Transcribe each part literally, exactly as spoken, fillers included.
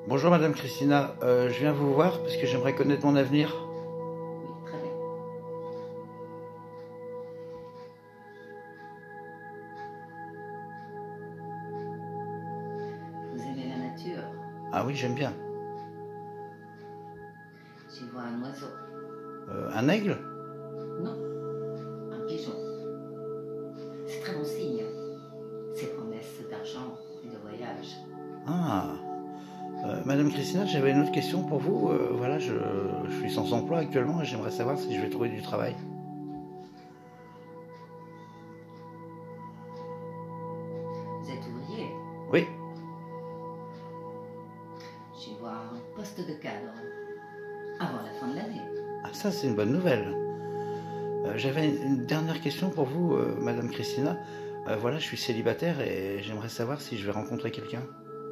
Bonjour Madame Christina, Euh, je viens vous voir parce que j'aimerais connaître mon avenir. Oui, très bien. Vous aimez la nature? Ah oui, j'aime bien. J'y vois un oiseau. Euh, un aigle? Non, un pigeon. C'est très bon signe. C'est promesse d'argent et de voyage. Ah. Euh, Madame Christina, j'avais une autre question pour vous. Euh, voilà, je, je suis sans emploi actuellement et j'aimerais savoir si je vais trouver du travail. Vous êtes ouvrier? Oui. J'y vois un poste de cadre. Avant la fin de l'année. Ah, ça c'est une bonne nouvelle. Euh, j'avais une, une dernière question pour vous, euh, Madame Christina. Euh, voilà, je suis célibataire et j'aimerais savoir si je vais rencontrer quelqu'un.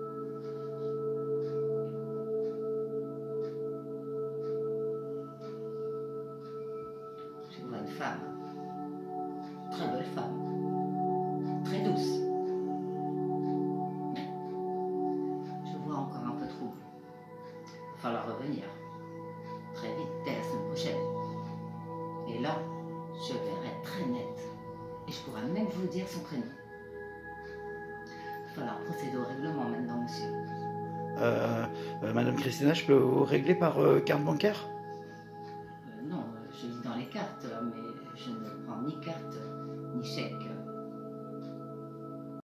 Je vois une femme. Très belle femme. Très douce. Mais je vois encore un peu trouble. Il va falloir revenir. Très vite, dès la semaine prochaine. Et là, je verrai très net. Et je pourrai même vous dire son prénom. Il va falloir procéder au règlement maintenant, monsieur. Euh, euh, Madame Christina, je peux vous régler par euh, carte bancaire? Euh, non, je lis dans les cartes, mais je ne prends ni carte ni chèque.